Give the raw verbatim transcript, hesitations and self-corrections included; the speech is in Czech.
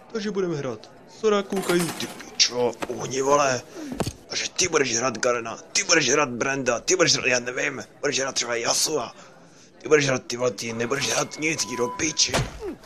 Takže budeme hrát Soraku Kaizu, ty pičo, uhni vole. Takže ty budeš hrát Garena, ty budeš hrát Brenda, ty budeš hrát, já nevím, budeš hrát třeba Yasua. Ty budeš hrát ty vole, ty nebudeš hrát nic, jdi do piči.